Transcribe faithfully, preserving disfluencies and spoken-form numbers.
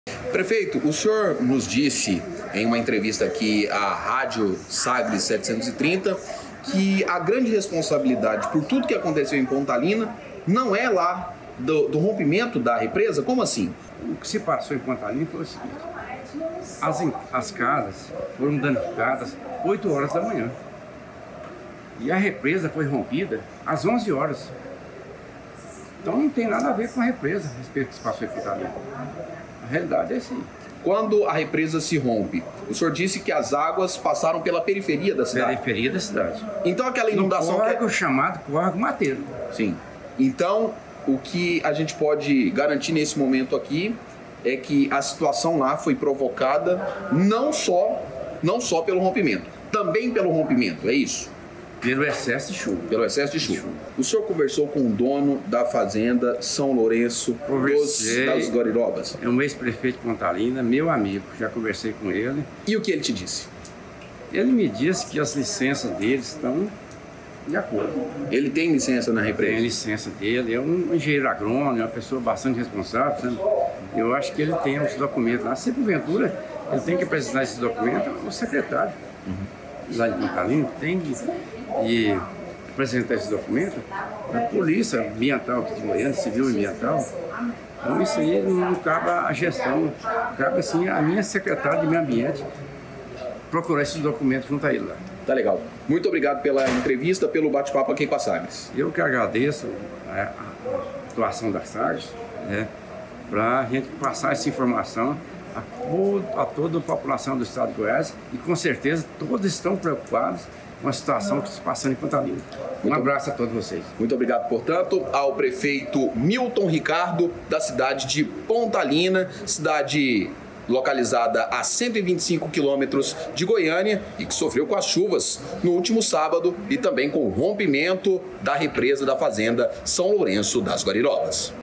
Prefeito, o senhor nos disse em uma entrevista aqui à Rádio Sagres setecentos e trinta que a grande responsabilidade por tudo que aconteceu em Pontalina não é lá do, do rompimento da represa? Como assim? O que se passou em Pontalina foi o seguinte: as, as casas foram danificadas oito horas da manhã e a represa foi rompida às onze horas. Então não tem nada a ver com a represa a respeito do que se passou em Pontalina. A realidade é assim. Quando a represa se rompe, o senhor disse que as águas passaram pela periferia da cidade. Periferia da cidade. Então aquela inundação... No córrego que... chamado Córrego Mateiro. Sim. Então, o que a gente pode garantir nesse momento aqui é que a situação lá foi provocada não só, não só pelo rompimento, também pelo rompimento, é isso? Pelo excesso de chuva. Pelo excesso de chuva. O senhor conversou com o dono da fazenda São Lourenço dos, das Guarirobas? É um ex-prefeito de Pontalina, meu amigo, já conversei com ele. E o que ele te disse? Ele me disse que as licenças dele estão de acordo. Ele tem licença na represa? Tem licença dele, é um engenheiro agrônomo, é uma pessoa bastante responsável, sabe? Eu acho que ele tem os documentos lá. Se porventura ele tem que apresentar esse documento ao secretário. Uhum. Lá de Pontalina, tem que e apresentar esse documento à polícia ambiental aqui de Goiânia, civil ambiental. Então isso aí não cabe à gestão, cabe assim a minha secretária de meio ambiente procurar esses documentos junto a ele lá. Tá legal. Muito obrigado pela entrevista, pelo bate-papo aqui com a Sagres. Eu que agradeço a, a atuação da Sagres, né, para a gente passar essa informação A, a toda a população do estado de Goiás e com certeza todos estão preocupados com a situação que está passando em Pontalina. Um muito abraço a todos vocês. Muito obrigado, portanto, ao prefeito Milton Ricardo da cidade de Pontalina, cidade localizada a cento e vinte e cinco quilômetros de Goiânia e que sofreu com as chuvas no último sábado e também com o rompimento da represa da fazenda São Lourenço das Guarirobas.